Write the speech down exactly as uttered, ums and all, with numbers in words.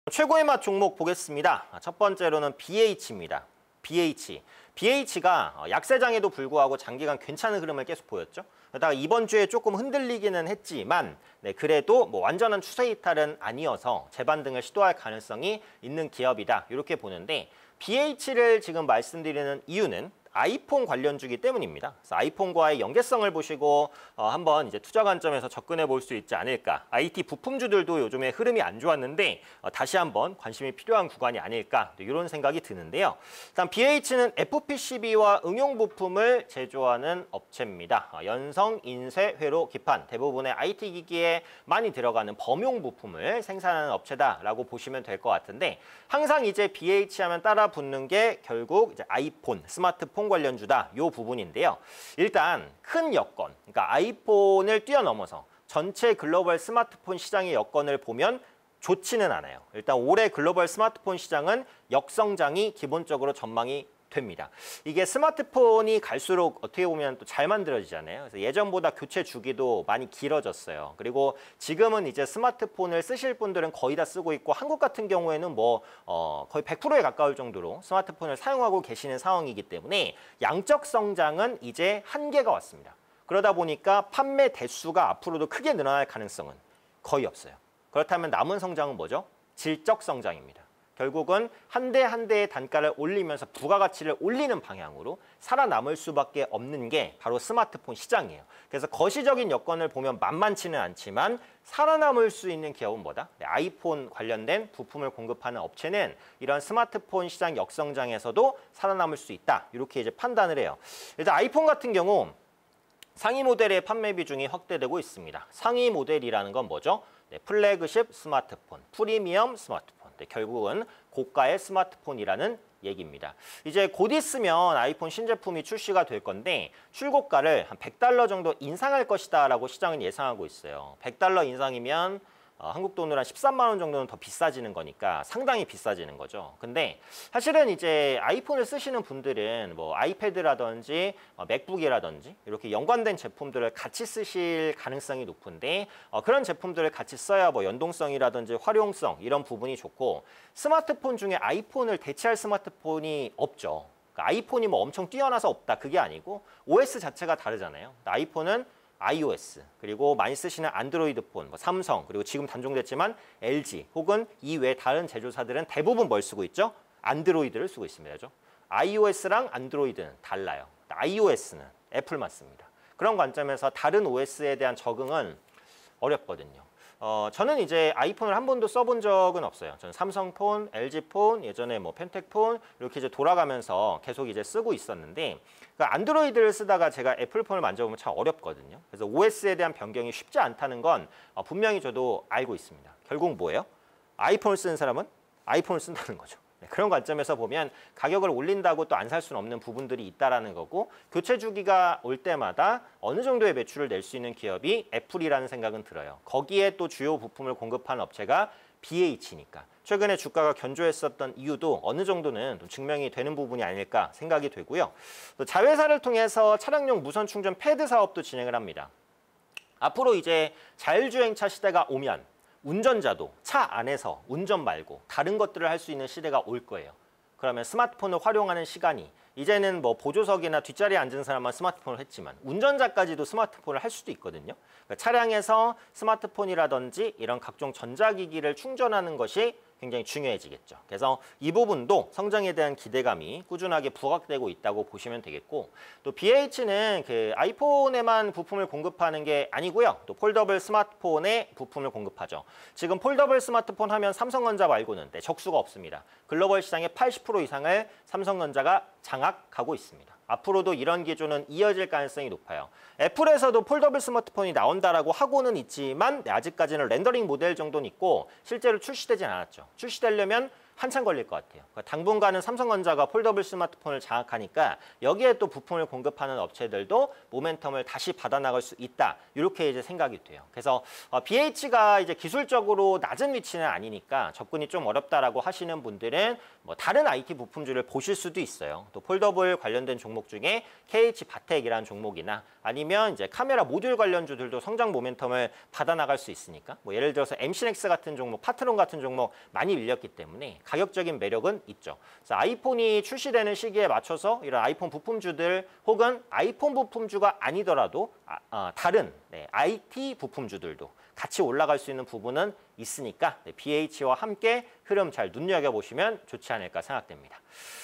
최고의 맛 종목 보겠습니다. 첫 번째로는 비에이치입니다. 비에이치. 비에이치가 약세장에도 불구하고 장기간 괜찮은 흐름을 계속 보였죠. 그러다가 이번 주에 조금 흔들리기는 했지만 네, 그래도 뭐 완전한 추세 이탈은 아니어서 재반등을 시도할 가능성이 있는 기업이다. 이렇게 보는데 비에이치를 지금 말씀드리는 이유는 아이폰 관련주기 때문입니다. 그래서 아이폰과의 연계성을 보시고 어, 한번 이제 투자 관점에서 접근해 볼 수 있지 않을까. 아이티 부품주들도 요즘에 흐름이 안 좋았는데 어, 다시 한번 관심이 필요한 구간이 아닐까 이런 생각이 드는데요. 일단 비에이치는 에프피씨비와 응용 부품을 제조하는 업체입니다. 어, 연성, 인쇄, 회로, 기판 대부분의 아이티 기기에 많이 들어가는 범용 부품을 생산하는 업체다라고 보시면 될 것 같은데 항상 이제 비에이치 하면 따라 붙는 게 결국 이제 아이폰, 스마트폰 관련주다 이 부분인데요. 일단 큰 여건, 그러니까 아이폰을 뛰어넘어서 전체 글로벌 스마트폰 시장의 여건을 보면 좋지는 않아요. 일단 올해 글로벌 스마트폰 시장은 역성장이 기본적으로 전망이 됩니다. 이게 스마트폰이 갈수록 어떻게 보면 또 잘 만들어지잖아요. 그래서 예전보다 교체 주기도 많이 길어졌어요. 그리고 지금은 이제 스마트폰을 쓰실 분들은 거의 다 쓰고 있고 한국 같은 경우에는 뭐 어, 거의 백 퍼센트에 가까울 정도로 스마트폰을 사용하고 계시는 상황이기 때문에 양적 성장은 이제 한계가 왔습니다. 그러다 보니까 판매 대수가 앞으로도 크게 늘어날 가능성은 거의 없어요. 그렇다면 남은 성장은 뭐죠? 질적 성장입니다. 결국은 한 대 한 대의 단가를 올리면서 부가가치를 올리는 방향으로 살아남을 수밖에 없는 게 바로 스마트폰 시장이에요. 그래서 거시적인 여건을 보면 만만치는 않지만 살아남을 수 있는 기업은 뭐다? 네, 아이폰 관련된 부품을 공급하는 업체는 이런 스마트폰 시장 역성장에서도 살아남을 수 있다. 이렇게 이제 판단을 해요. 일단 아이폰 같은 경우 상위 모델의 판매 비중이 확대되고 있습니다. 상위 모델이라는 건 뭐죠? 네, 플래그십 스마트폰, 프리미엄 스마트폰. 네, 결국은 고가의 스마트폰이라는 얘기입니다. 이제 곧 있으면 아이폰 신제품이 출시가 될 건데 출고가를 한 백 달러 정도 인상할 것이다 라고 시장은 예상하고 있어요. 백 달러 인상이면 어, 한국 돈으로 한 십삼만 원 정도는 더 비싸지는 거니까 상당히 비싸지는 거죠. 근데 사실은 이제 아이폰을 쓰시는 분들은 뭐 아이패드라든지 어, 맥북이라든지 이렇게 연관된 제품들을 같이 쓰실 가능성이 높은데 어, 그런 제품들을 같이 써야 뭐 연동성이라든지 활용성 이런 부분이 좋고 스마트폰 중에 아이폰을 대체할 스마트폰이 없죠. 그러니까 아이폰이 뭐 엄청 뛰어나서 없다 그게 아니고 오에스 자체가 다르잖아요. 아이폰은 아이오에스 그리고 많이 쓰시는 안드로이드 폰, 뭐 삼성 그리고 지금 단종됐지만 엘지 혹은 이외 다른 제조사들은 대부분 뭘 쓰고 있죠? 안드로이드를 쓰고 있습니다. iOS랑 안드로이드는 달라요. iOS는 애플만 씁니다. 그런 관점에서 다른 오에스에 대한 적응은 어렵거든요. 어, 저는 이제 아이폰을 한 번도 써본 적은 없어요. 저는 삼성폰, 엘지폰, 예전에 뭐 펜텍폰 이렇게 이제 돌아가면서 계속 이제 쓰고 있었는데 그러니까 안드로이드를 쓰다가 제가 애플폰을 만져보면 참 어렵거든요. 그래서 오에스에 대한 변경이 쉽지 않다는 건 어, 분명히 저도 알고 있습니다. 결국 뭐예요? 아이폰을 쓰는 사람은 아이폰을 쓴다는 거죠. 네, 그런 관점에서 보면 가격을 올린다고 또 안 살 수는 없는 부분들이 있다라는 거고 교체 주기가 올 때마다 어느 정도의 매출을 낼 수 있는 기업이 애플이라는 생각은 들어요. 거기에 또 주요 부품을 공급하는 업체가 비에이치니까 최근에 주가가 견조했었던 이유도 어느 정도는 또 증명이 되는 부분이 아닐까 생각이 되고요. 또 자회사를 통해서 차량용 무선 충전 패드 사업도 진행을 합니다. 앞으로 이제 자율주행차 시대가 오면 운전자도 차 안에서 운전 말고 다른 것들을 할 수 있는 시대가 올 거예요. 그러면 스마트폰을 활용하는 시간이 이제는 뭐 보조석이나 뒷자리에 앉은 사람만 스마트폰을 했지만 운전자까지도 스마트폰을 할 수도 있거든요. 그러니까 차량에서 스마트폰이라든지 이런 각종 전자기기를 충전하는 것이 굉장히 중요해지겠죠. 그래서 이 부분도 성장에 대한 기대감이 꾸준하게 부각되고 있다고 보시면 되겠고 또 비에이치는 그 아이폰에만 부품을 공급하는 게 아니고요. 또 폴더블 스마트폰에 부품을 공급하죠. 지금 폴더블 스마트폰 하면 삼성전자 말고는 네, 적수가 없습니다. 글로벌 시장의 팔십 퍼센트 이상을 삼성전자가 장악하고 있습니다. 앞으로도 이런 기조는 이어질 가능성이 높아요. 애플에서도 폴더블 스마트폰이 나온다라고 하고는 있지만 네, 아직까지는 렌더링 모델 정도는 있고 실제로 출시되진 않았죠. 출시되려면 한참 걸릴 것 같아요. 그러니까 당분간은 삼성전자가 폴더블 스마트폰을 장악하니까 여기에 또 부품을 공급하는 업체들도 모멘텀을 다시 받아나갈 수 있다. 이렇게 이제 생각이 돼요. 그래서 어, 비에이치가 이제 기술적으로 낮은 위치는 아니니까 접근이 좀 어렵다라고 하시는 분들은 뭐 다른 아이티 부품주를 보실 수도 있어요. 또 폴더블 관련된 종목 중에 케이에이치바텍이라는 종목이나 아니면 이제 카메라 모듈 관련주들도 성장 모멘텀을 받아나갈 수 있으니까 뭐 예를 들어서 엠씨넥스 같은 종목, 파트론 같은 종목 많이 밀렸기 때문에 가격적인 매력은 있죠. 그래서 아이폰이 출시되는 시기에 맞춰서 이런 아이폰 부품주들 혹은 아이폰 부품주가 아니더라도 아, 아, 다른 네, 아이티 부품주들도 같이 올라갈 수 있는 부분은 있으니까 네, 비에이치와 함께 흐름 잘 눈여겨보시면 좋지 않을까 생각됩니다.